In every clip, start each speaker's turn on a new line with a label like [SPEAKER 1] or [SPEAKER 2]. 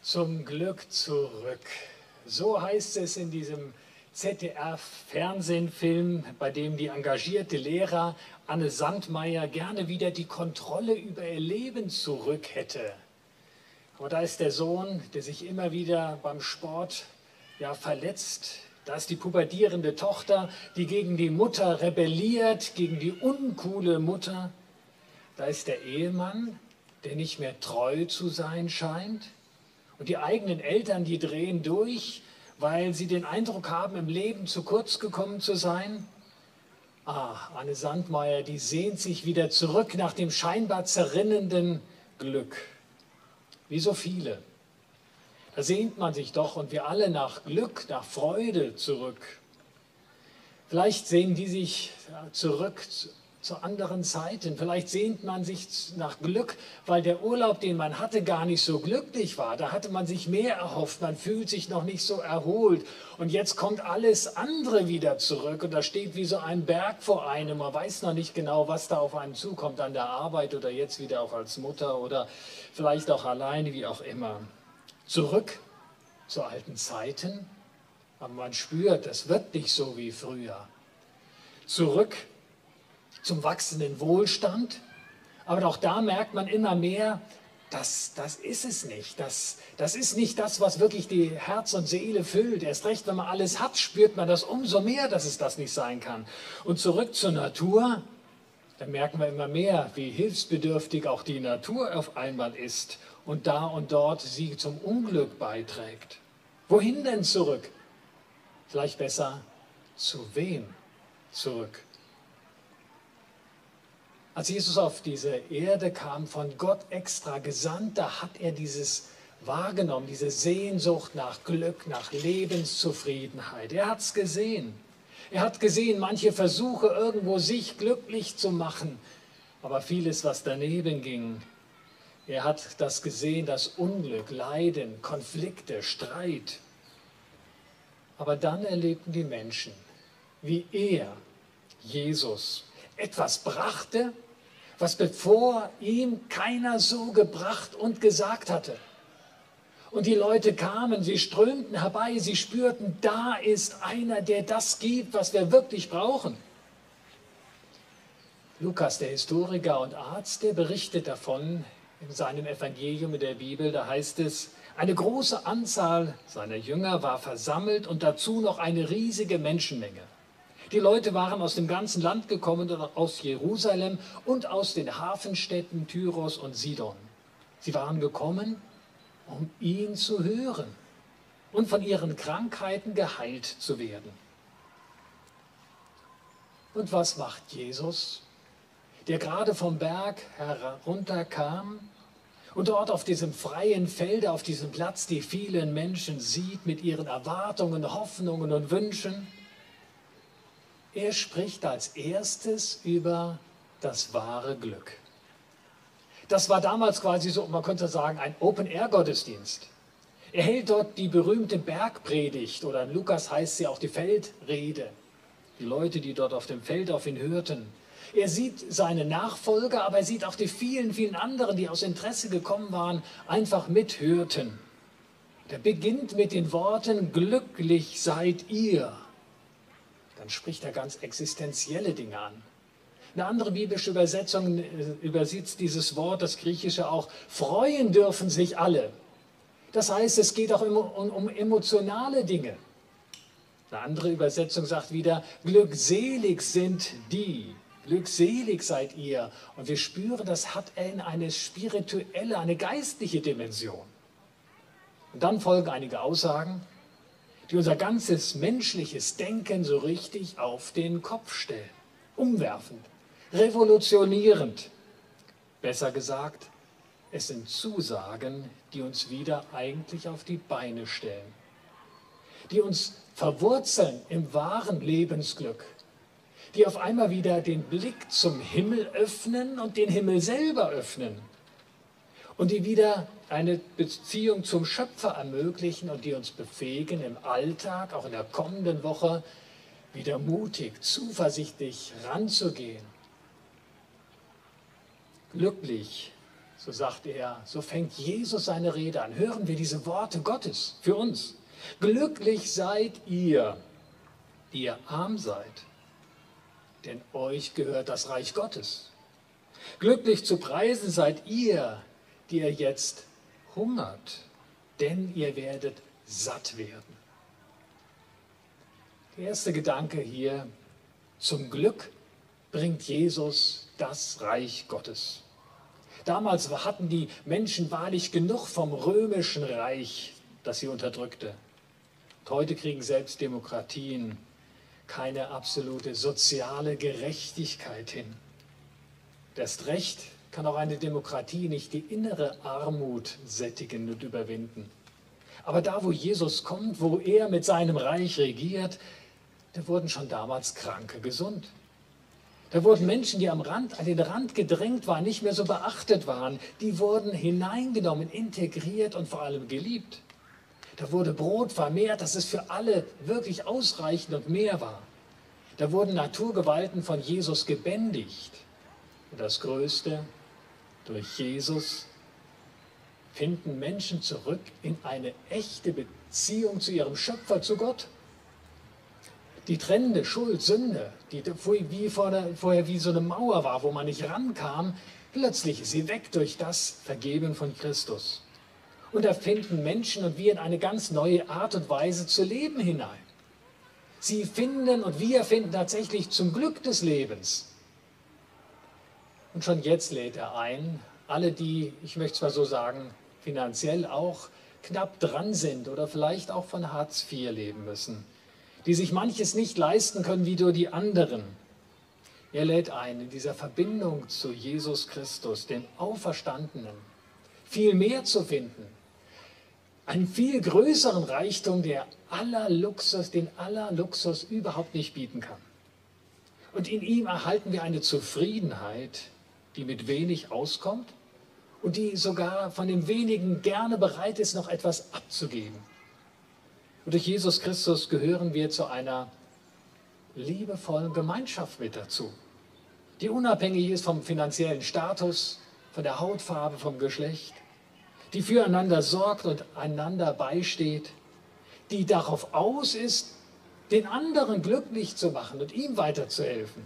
[SPEAKER 1] Zum Glück zurück. So heißt es in diesem ZDF-Fernsehfilm, bei dem die engagierte Lehrer Anne Sandmeier gerne wieder die Kontrolle über ihr Leben zurück hätte. Aber da ist der Sohn, der sich immer wieder beim Sport verletzt. Da ist die pubertierende Tochter, die gegen die Mutter rebelliert, gegen die uncoole Mutter. Da ist der Ehemann, der nicht mehr treu zu sein scheint. Und die eigenen Eltern, die drehen durch, weil sie den Eindruck haben, im Leben zu kurz gekommen zu sein. Anne Sandmeier, die sehnt sich wieder zurück nach dem scheinbar zerrinnenden Glück. Wie so viele. Da sehnt man sich doch und wir alle nach Glück, nach Freude zurück. Vielleicht sehnen die sich zurück zu anderen Zeiten. Vielleicht sehnt man sich nach Glück, weil der Urlaub, den man hatte, gar nicht so glücklich war. Da hatte man sich mehr erhofft, man fühlt sich noch nicht so erholt. Und jetzt kommt alles andere wieder zurück und da steht wie so ein Berg vor einem. Man weiß noch nicht genau, was da auf einen zukommt an der Arbeit oder jetzt wieder auch als Mutter oder vielleicht auch alleine, wie auch immer. Zurück zu alten Zeiten, aber man spürt, das wird nicht so wie früher. Zurück zum wachsenden Wohlstand, aber auch da merkt man immer mehr, das ist es nicht. Das ist nicht das, was wirklich die Herz und Seele füllt. Erst recht, wenn man alles hat, spürt man das umso mehr, dass es das nicht sein kann. Und zurück zur Natur, da merken wir immer mehr, wie hilfsbedürftig auch die Natur auf einmal ist und da und dort sie zum Unglück beiträgt. Wohin denn zurück? Vielleicht besser, zu wem zurück? Als Jesus auf diese Erde kam, von Gott extra gesandt, da hat er dieses wahrgenommen, diese Sehnsucht nach Glück, nach Lebenszufriedenheit. Er hat es gesehen. Er hat gesehen, manche Versuche irgendwo sich glücklich zu machen, aber vieles, was daneben ging. Er hat das gesehen, das Unglück, Leiden, Konflikte, Streit. Aber dann erlebten die Menschen, wie er, Jesus, etwas brachte, was bevor ihm keiner so gebracht und gesagt hatte. Und die Leute kamen, sie strömten herbei, sie spürten, da ist einer, der das gibt, was wir wirklich brauchen. Lukas, der Historiker und Arzt, der berichtet davon in seinem Evangelium in der Bibel, da heißt es, eine große Anzahl seiner Jünger war versammelt und dazu noch eine riesige Menschenmenge. Die Leute waren aus dem ganzen Land gekommen, aus Jerusalem und aus den Hafenstädten Tyros und Sidon. Sie waren gekommen, um ihn zu hören und von ihren Krankheiten geheilt zu werden. Und was macht Jesus, der gerade vom Berg herunterkam und dort auf diesem freien Felde, auf diesem Platz die vielen Menschen sieht mit ihren Erwartungen, Hoffnungen und Wünschen? Er spricht als erstes über das wahre Glück. Das war damals quasi so, man könnte sagen, ein Open-Air-Gottesdienst. Er hält dort die berühmte Bergpredigt oder in Lukas heißt sie auch die Feldrede. Die Leute, die dort auf dem Feld auf ihn hörten. Er sieht seine Nachfolger, aber er sieht auch die vielen, vielen anderen, die aus Interesse gekommen waren, einfach mithörten. Er beginnt mit den Worten, glücklich seid ihr. Dann spricht er ganz existenzielle Dinge an. Eine andere biblische Übersetzung übersetzt dieses Wort, das Griechische auch, freuen dürfen sich alle. Das heißt, es geht auch um emotionale Dinge. Eine andere Übersetzung sagt wieder, glückselig sind die, glückselig seid ihr. Und wir spüren, das hat eine spirituelle, eine geistliche Dimension. Und dann folgen einige Aussagen, die unser ganzes menschliches Denken so richtig auf den Kopf stellen. Umwerfend, revolutionierend. Besser gesagt, es sind Zusagen, die uns wieder eigentlich auf die Beine stellen. Die uns verwurzeln im wahren Lebensglück. Die auf einmal wieder den Blick zum Himmel öffnen und den Himmel selber öffnen. Und die wieder eine Beziehung zum Schöpfer ermöglichen und die uns befähigen, im Alltag, auch in der kommenden Woche, wieder mutig, zuversichtlich ranzugehen. Glücklich So sagt er, so fängt Jesus seine Rede an. Hören wir diese Worte Gottes für uns. Glücklich seid ihr, die ihr arm seid, denn euch gehört das Reich Gottes. Glücklich zu preisen seid ihr, die ihr jetzt hungert, denn ihr werdet satt werden. Der erste Gedanke hier, zum Glück bringt Jesus das Reich Gottes. Damals hatten die Menschen wahrlich genug vom römischen Reich, das sie unterdrückte. Und heute kriegen selbst Demokratien keine absolute soziale Gerechtigkeit hin. Erst recht kann auch eine Demokratie nicht die innere Armut sättigen und überwinden. Aber da, wo Jesus kommt, wo er mit seinem Reich regiert, da wurden schon damals Kranke gesund. Da wurden Menschen, die an den Rand gedrängt waren, nicht mehr so beachtet waren, die wurden hineingenommen, integriert und vor allem geliebt. Da wurde Brot vermehrt, dass es für alle wirklich ausreichend und mehr war. Da wurden Naturgewalten von Jesus gebändigt. Und das Größte, durch Jesus finden Menschen zurück in eine echte Beziehung zu ihrem Schöpfer, zu Gott. Die trennende Schuld, Sünde, die vorher wie so eine Mauer war, wo man nicht rankam, plötzlich ist sie weg durch das Vergeben von Christus. Und da finden Menschen und wir in eine ganz neue Art und Weise zu leben hinein. Sie finden und wir finden tatsächlich zum Glück des Lebens. Und schon jetzt lädt er ein, alle, die, ich möchte es mal so sagen, finanziell auch knapp dran sind oder vielleicht auch von Hartz IV leben müssen, die sich manches nicht leisten können wie nur die anderen. Er lädt ein, in dieser Verbindung zu Jesus Christus, dem Auferstandenen, viel mehr zu finden. Einen viel größeren Reichtum, den aller Luxus überhaupt nicht bieten kann. Und in ihm erhalten wir eine Zufriedenheit, die mit wenig auskommt und die sogar von dem Wenigen gerne bereit ist, noch etwas abzugeben. Und durch Jesus Christus gehören wir zu einer liebevollen Gemeinschaft mit dazu, die unabhängig ist vom finanziellen Status, von der Hautfarbe, vom Geschlecht, die füreinander sorgt und einander beisteht, die darauf aus ist, den anderen glücklich zu machen und ihm weiterzuhelfen.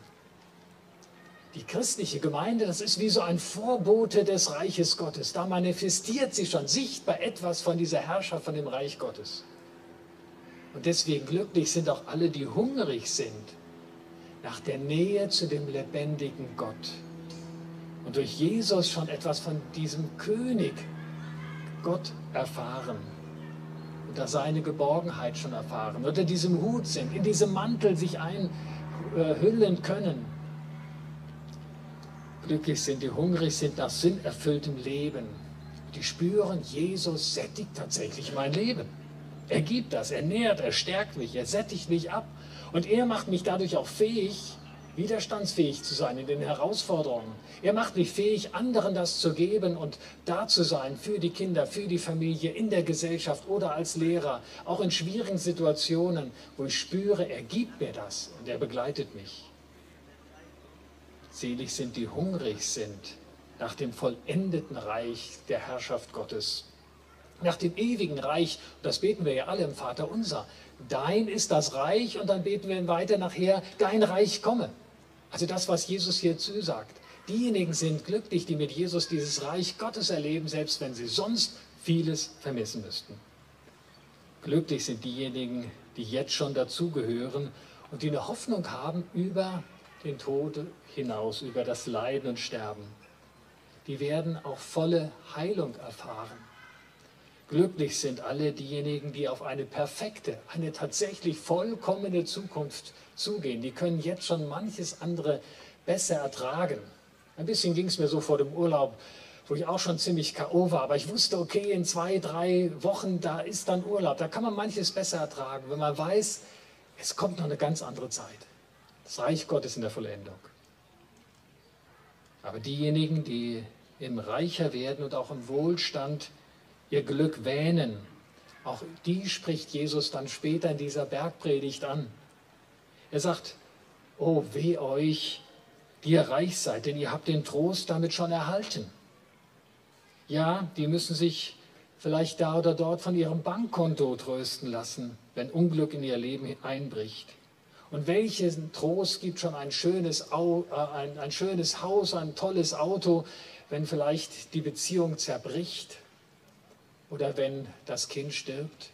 [SPEAKER 1] Die christliche Gemeinde, das ist wie so ein Vorbote des Reiches Gottes. Da manifestiert sich schon sichtbar etwas von dieser Herrschaft, von dem Reich Gottes. Und deswegen glücklich sind auch alle, die hungrig sind nach der Nähe zu dem lebendigen Gott. Und durch Jesus schon etwas von diesem König Gott erfahren. Unter seine Geborgenheit schon erfahren. Unter diesem Hut sind, in diesem Mantel sich einhüllen können. Glücklich sind, die hungrig sind nach sinnerfülltem Leben. Die spüren, Jesus sättigt tatsächlich mein Leben. Er gibt das, er nährt, er stärkt mich, er sättigt mich ab. Und er macht mich dadurch auch fähig, widerstandsfähig zu sein in den Herausforderungen. Er macht mich fähig, anderen das zu geben und da zu sein für die Kinder, für die Familie, in der Gesellschaft oder als Lehrer, auch in schwierigen Situationen, wo ich spüre, er gibt mir das und er begleitet mich. Selig sind, die hungrig sind nach dem vollendeten Reich der Herrschaft Gottes. Nach dem ewigen Reich, und das beten wir ja alle im Vater unser, dein ist das Reich, und dann beten wir weiter nachher, dein Reich komme. Also das, was Jesus hier zusagt. Diejenigen sind glücklich, die mit Jesus dieses Reich Gottes erleben, selbst wenn sie sonst vieles vermissen müssten. Glücklich sind diejenigen, die jetzt schon dazugehören und die eine Hoffnung haben über den Tod hinaus, über das Leiden und Sterben. Die werden auch volle Heilung erfahren. Glücklich sind alle diejenigen, die auf eine perfekte, eine tatsächlich vollkommene Zukunft zugehen. Die können jetzt schon manches andere besser ertragen. Ein bisschen ging es mir so vor dem Urlaub, wo ich auch schon ziemlich K.O. war. Aber ich wusste, okay, in 2, 3 Wochen, da ist dann Urlaub. Da kann man manches besser ertragen, wenn man weiß, es kommt noch eine ganz andere Zeit. Das Reich Gottes in der Vollendung. Aber diejenigen, die im Reicher werden und auch im Wohlstand ihr Glück wähnen, auch die spricht Jesus dann später in dieser Bergpredigt an. Er sagt, oh weh euch, die ihr reich seid, denn ihr habt den Trost damit schon erhalten. Ja, die müssen sich vielleicht da oder dort von ihrem Bankkonto trösten lassen, wenn Unglück in ihr Leben einbricht. Und welchen Trost gibt schon ein schönes Haus, ein tolles Auto, wenn vielleicht die Beziehung zerbricht oder wenn das Kind stirbt?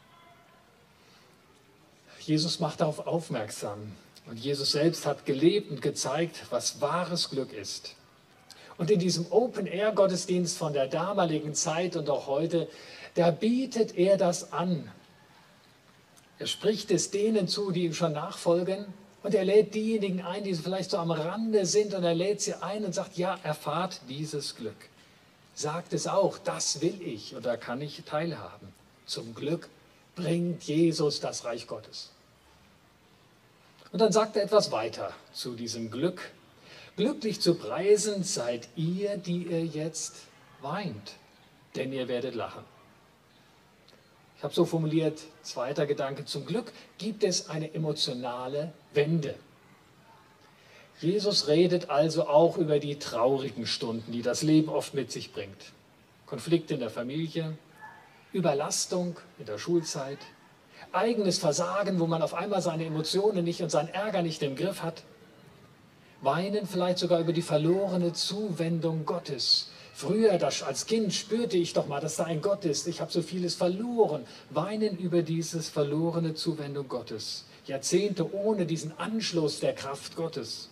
[SPEAKER 1] Jesus macht darauf aufmerksam. Und Jesus selbst hat gelebt und gezeigt, was wahres Glück ist. Und in diesem Open-Air-Gottesdienst von der damaligen Zeit und auch heute, da bietet er das an. Er spricht es denen zu, die ihm schon nachfolgen. Und er lädt diejenigen ein, die vielleicht so am Rande sind. Und er lädt sie ein und sagt, ja, erfahrt dieses Glück. Sagt es auch, das will ich und da kann ich teilhaben. Zum Glück bringt Jesus das Reich Gottes. Und dann sagt er etwas weiter zu diesem Glück. Glücklich zu preisen seid ihr, die ihr jetzt weint, denn ihr werdet lachen. Ich habe so formuliert, zweiter Gedanke, zum Glück gibt es eine emotionale Wende. Jesus redet also auch über die traurigen Stunden, die das Leben oft mit sich bringt. Konflikte in der Familie, Überlastung in der Schulzeit, eigenes Versagen, wo man auf einmal seine Emotionen nicht und seinen Ärger nicht im Griff hat. Weinen vielleicht sogar über die verlorene Zuwendung Gottes. Früher, als Kind, spürte ich doch mal, dass da ein Gott ist. Ich habe so vieles verloren. Weinen über diese verlorene Zuwendung Gottes. Jahrzehnte ohne diesen Anschluss der Kraft Gottes.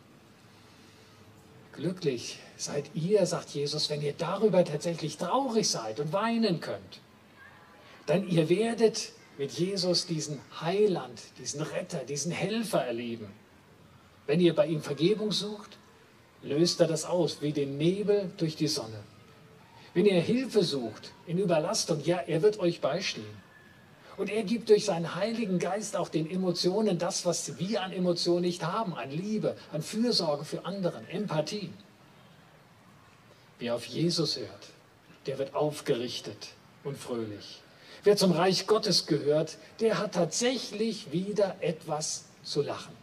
[SPEAKER 1] Glücklich seid ihr, sagt Jesus, wenn ihr darüber tatsächlich traurig seid und weinen könnt. Denn ihr werdet mit Jesus diesen Heiland, diesen Retter, diesen Helfer erleben. Wenn ihr bei ihm Vergebung sucht, löst er das aus, wie den Nebel durch die Sonne. Wenn ihr Hilfe sucht in Überlastung, ja, er wird euch beistehen. Und er gibt durch seinen Heiligen Geist auch den Emotionen das, was wir an Emotionen nicht haben, an Liebe, an Fürsorge für anderen, Empathie. Wer auf Jesus hört, der wird aufgerichtet und fröhlich. Wer zum Reich Gottes gehört, der hat tatsächlich wieder etwas zu lachen.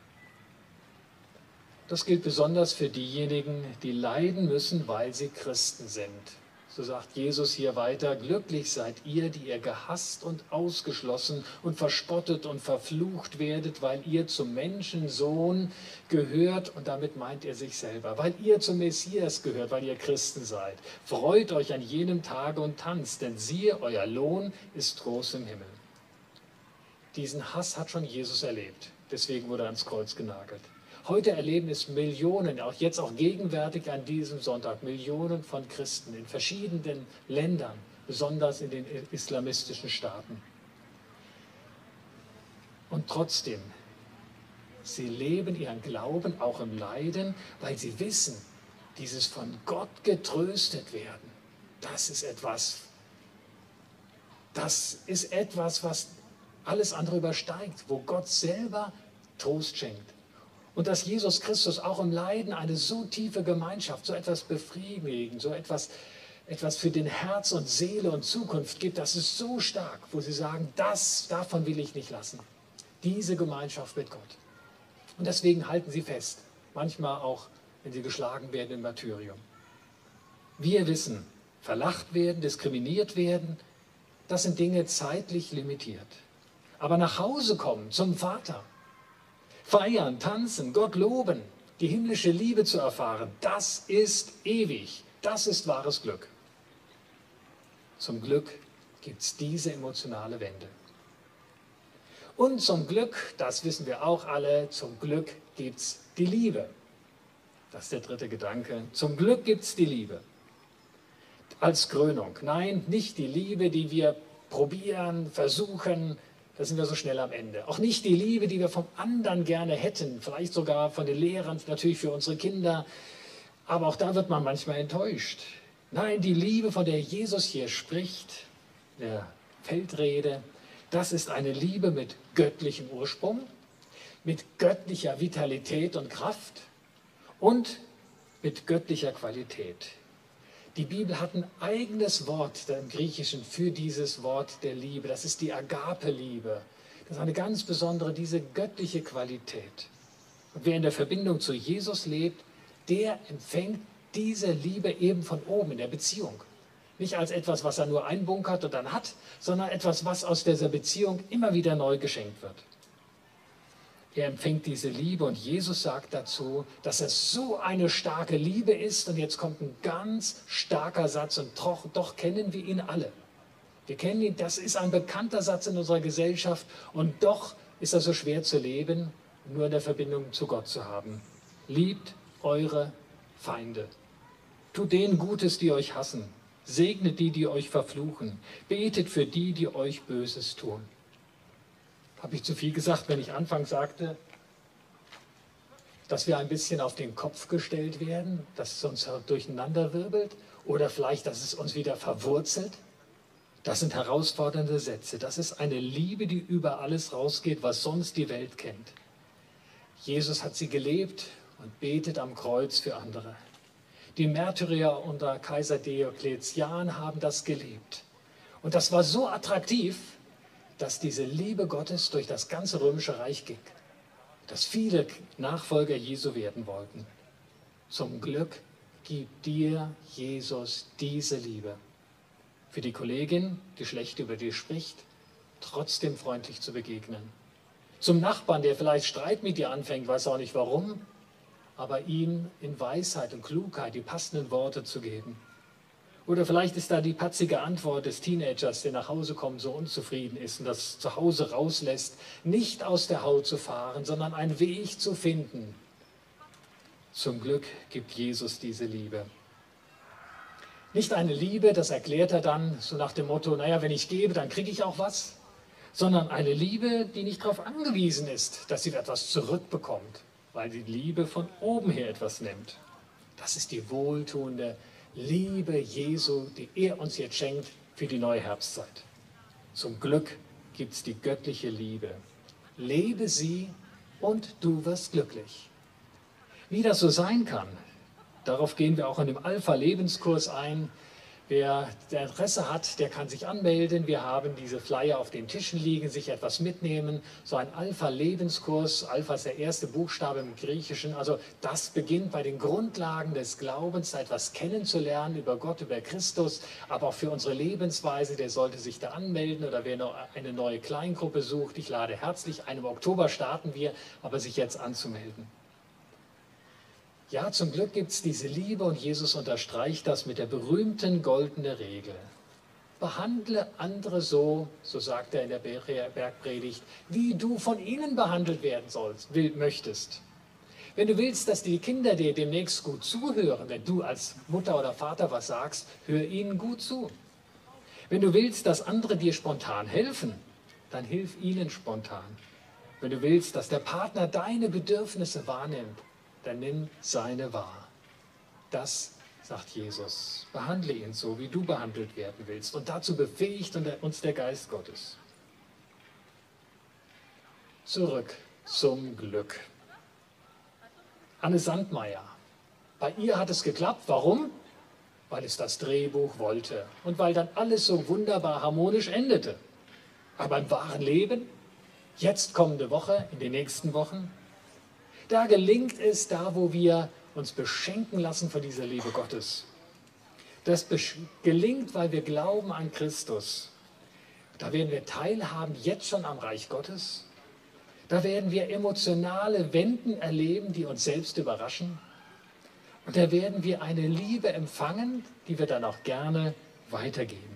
[SPEAKER 1] Das gilt besonders für diejenigen, die leiden müssen, weil sie Christen sind. So sagt Jesus hier weiter, glücklich seid ihr, die ihr gehasst und ausgeschlossen und verspottet und verflucht werdet, weil ihr zum Menschensohn gehört, und damit meint er sich selber, weil ihr zum Messias gehört, weil ihr Christen seid. Freut euch an jenem Tage und tanzt, denn siehe, euer Lohn ist groß im Himmel. Diesen Hass hat schon Jesus erlebt, deswegen wurde er ans Kreuz genagelt. Heute erleben es Millionen, jetzt auch gegenwärtig an diesem Sonntag, Millionen von Christen in verschiedenen Ländern, besonders in den islamistischen Staaten. Und trotzdem, sie leben ihren Glauben auch im Leiden, weil sie wissen, dieses von Gott getröstet werden, das ist etwas, was alles andere übersteigt, wo Gott selber Trost schenkt. Und dass Jesus Christus auch im Leiden eine so tiefe Gemeinschaft, so etwas befriedigend, so etwas für den Herz und Seele und Zukunft gibt, das ist so stark, wo sie sagen, davon will ich nicht lassen. Diese Gemeinschaft mit Gott. Und deswegen halten sie fest, manchmal auch, wenn sie geschlagen werden im Martyrium. Wir wissen, verlacht werden, diskriminiert werden, das sind Dinge zeitlich limitiert. Aber nach Hause kommen zum Vater, feiern, tanzen, Gott loben, die himmlische Liebe zu erfahren, das ist ewig, das ist wahres Glück. Zum Glück gibt es diese emotionale Wende. Und zum Glück, das wissen wir auch alle, zum Glück gibt es die Liebe. Das ist der dritte Gedanke. Zum Glück gibt es die Liebe. Als Krönung. Nein, nicht die Liebe, die wir probieren, versuchen, da sind wir so schnell am Ende. Auch nicht die Liebe, die wir vom anderen gerne hätten, vielleicht sogar von den Lehrern, natürlich für unsere Kinder, aber auch da wird man manchmal enttäuscht. Nein, die Liebe, von der Jesus hier spricht, der Feldrede, das ist eine Liebe mit göttlichem Ursprung, mit göttlicher Vitalität und Kraft und mit göttlicher Qualität. Die Bibel hat ein eigenes Wort im Griechischen für dieses Wort der Liebe. Das ist die Agape-Liebe. Das ist eine ganz besondere, diese göttliche Qualität. Und wer in der Verbindung zu Jesus lebt, der empfängt diese Liebe eben von oben in der Beziehung. Nicht als etwas, was er nur einbunkert und dann hat, sondern etwas, was aus dieser Beziehung immer wieder neu geschenkt wird. Er empfängt diese Liebe und Jesus sagt dazu, dass es so eine starke Liebe ist. Und jetzt kommt ein ganz starker Satz und doch kennen wir ihn alle. Wir kennen ihn, das ist ein bekannter Satz in unserer Gesellschaft und doch ist er so schwer zu leben, nur in der Verbindung zu Gott zu haben. Liebt eure Feinde. Tut denen Gutes, die euch hassen. Segnet die, die euch verfluchen. Betet für die, die euch Böses tun. Habe ich zu viel gesagt, wenn ich anfangs sagte, dass wir ein bisschen auf den Kopf gestellt werden, dass es uns durcheinander wirbelt oder vielleicht, dass es uns wieder verwurzelt? Das sind herausfordernde Sätze. Das ist eine Liebe, die über alles rausgeht, was sonst die Welt kennt. Jesus hat sie gelebt und betet am Kreuz für andere. Die Märtyrer unter Kaiser Diokletian haben das gelebt. Und das war so attraktiv, dass diese Liebe Gottes durch das ganze Römische Reich ging. Dass viele Nachfolger Jesu werden wollten. Zum Glück gibt dir Jesus diese Liebe. Für die Kollegin, die schlecht über dich spricht, trotzdem freundlich zu begegnen. Zum Nachbarn, der vielleicht Streit mit dir anfängt, weiß auch nicht warum, aber ihm in Weisheit und Klugheit die passenden Worte zu geben. Oder vielleicht ist da die patzige Antwort des Teenagers, der nach Hause kommt, so unzufrieden ist und das zu Hause rauslässt, nicht aus der Haut zu fahren, sondern einen Weg zu finden. Zum Glück gibt Jesus diese Liebe. Nicht eine Liebe, das erklärt er dann so nach dem Motto, naja, wenn ich gebe, dann kriege ich auch was, sondern eine Liebe, die nicht darauf angewiesen ist, dass sie etwas zurückbekommt, weil die Liebe von oben her etwas nimmt. Das ist die wohltuende Liebe Jesu, die er uns jetzt schenkt für die neue Herbstzeit. Zum Glück gibt es die göttliche Liebe. Lebe sie und du wirst glücklich. Wie das so sein kann, darauf gehen wir auch in dem Alpha-Lebenskurs ein. Wer Interesse hat, der kann sich anmelden. Wir haben diese Flyer auf den Tischen liegen, sich etwas mitnehmen. So ein Alpha-Lebenskurs. Alpha ist der erste Buchstabe im Griechischen. Also das beginnt bei den Grundlagen des Glaubens, etwas kennenzulernen über Gott, über Christus. Aber auch für unsere Lebensweise, der sollte sich da anmelden. Oder wer noch eine neue Kleingruppe sucht, ich lade herzlich ein. Im Oktober starten wir, aber sich jetzt anzumelden. Ja, zum Glück gibt es diese Liebe und Jesus unterstreicht das mit der berühmten goldenen Regel. Behandle andere so, so sagt er in der Bergpredigt, wie du von ihnen behandelt werden möchtest. Wenn du willst, dass die Kinder dir demnächst gut zuhören, wenn du als Mutter oder Vater was sagst, hör ihnen gut zu. Wenn du willst, dass andere dir spontan helfen, dann hilf ihnen spontan. Wenn du willst, dass der Partner deine Bedürfnisse wahrnimmt, dann nimm seine wahr. Das sagt Jesus. Behandle ihn so, wie du behandelt werden willst. Und dazu befähigt uns der Geist Gottes. Zurück zum Glück. Anne Sandmeier. Bei ihr hat es geklappt. Warum? Weil es das Drehbuch wollte. Und weil dann alles so wunderbar harmonisch endete. Aber im wahren Leben, jetzt kommende Woche, in den nächsten Wochen, da gelingt es, da wo wir uns beschenken lassen von dieser Liebe Gottes. Das gelingt, weil wir glauben an Christus. Da werden wir teilhaben jetzt schon am Reich Gottes. Da werden wir emotionale Wenden erleben, die uns selbst überraschen. Und da werden wir eine Liebe empfangen, die wir dann auch gerne weitergeben.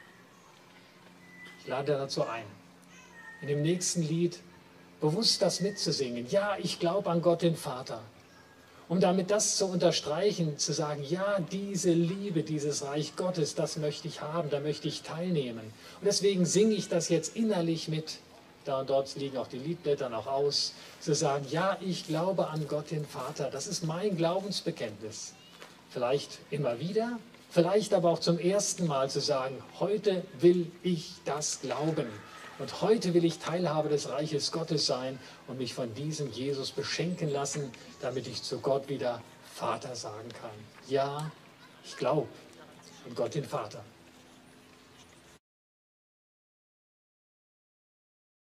[SPEAKER 1] Ich lade dazu ein, in dem nächsten Lied bewusst das mitzusingen. Ja, ich glaube an Gott, den Vater. Um damit das zu unterstreichen, zu sagen, ja, diese Liebe, dieses Reich Gottes, das möchte ich haben, da möchte ich teilnehmen. Und deswegen singe ich das jetzt innerlich mit. Da und dort liegen auch die Liedblätter noch aus. Zu sagen, ja, ich glaube an Gott, den Vater. Das ist mein Glaubensbekenntnis. Vielleicht immer wieder, vielleicht aber auch zum ersten Mal zu sagen, heute will ich das glauben. Und heute will ich Teilhabe des Reiches Gottes sein und mich von diesem Jesus beschenken lassen, damit ich zu Gott wieder Vater sagen kann. Ja, ich glaube an Gott den Vater.